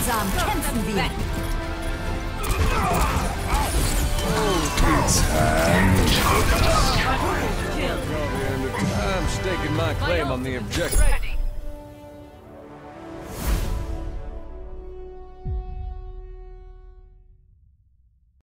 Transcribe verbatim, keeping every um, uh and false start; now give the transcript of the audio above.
Gemeinsam kämpfen wir. I'm staking my claim on the objective.